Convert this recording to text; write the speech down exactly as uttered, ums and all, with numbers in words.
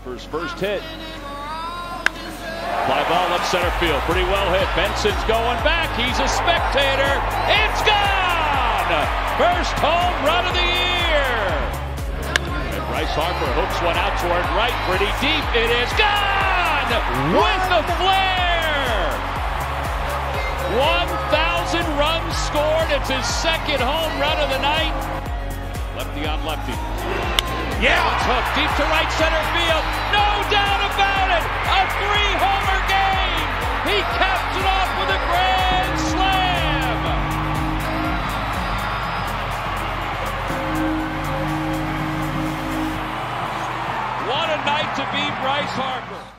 Harper's first hit. Fly ball up center field. Pretty well hit. Benson's going back. He's a spectator. It's gone! First home run of the year. And Bryce Harper hooks one out toward right. Pretty deep. It is gone! With the flare! one thousand runs scored. It's his second home run of the night. Lefty on lefty. Yeah! It's hooked deep to right center field. No doubt about it! A three-homer game! He caps it off with a grand slam! What a night to be Bryce Harper.